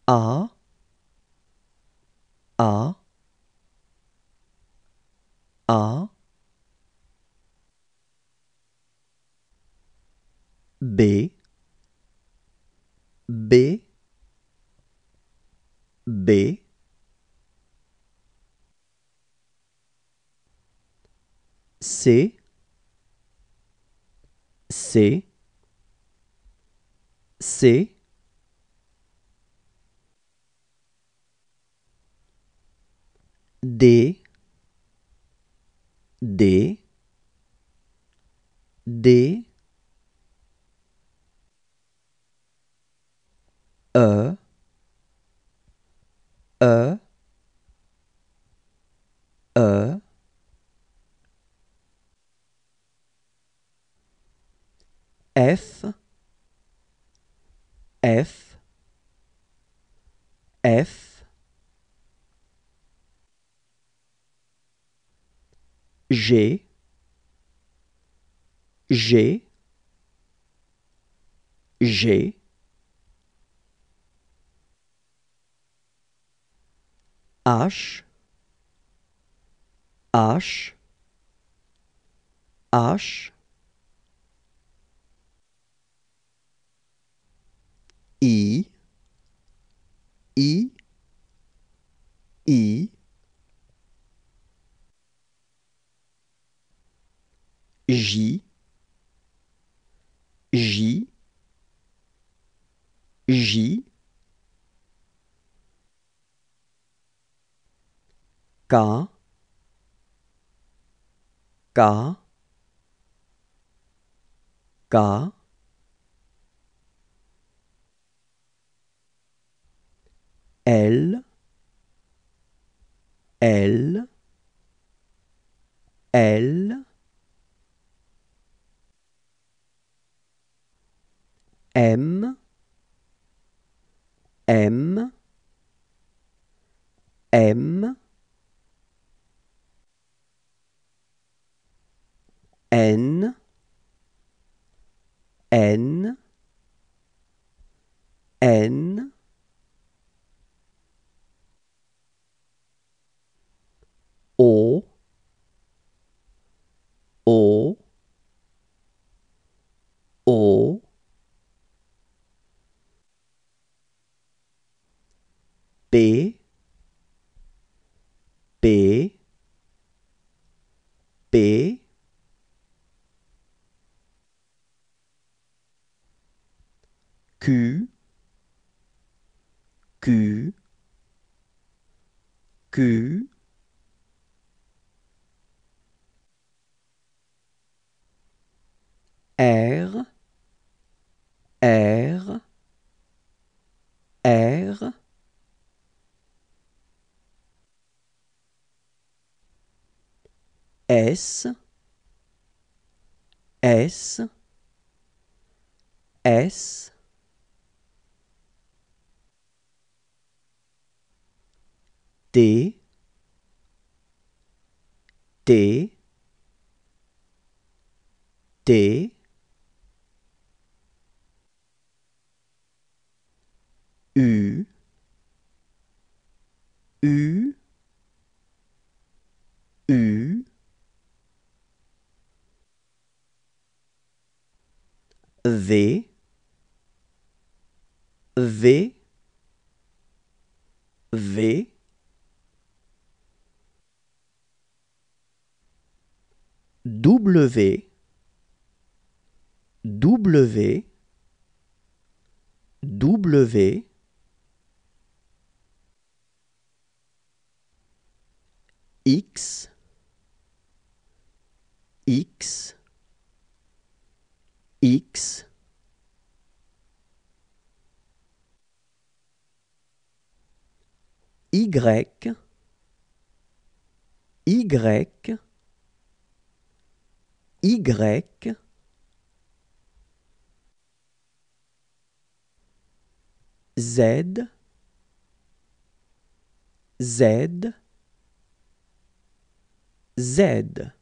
A, A, A, B, B, B, C, C, C, D, D, D, E, E, E, F, F, F, G, G, G, H, H, H, I, I, I, J, J, J, K, K, K, L, L, L, M, M, M, N, N, N, O, O, O, P, P, P, Q, Q, Q, R, R, R, S, S, S, T, T, T, U, U, U, V, V, V, W, W, W, X, X, X, Y, Y, Y, Z, Z, Z.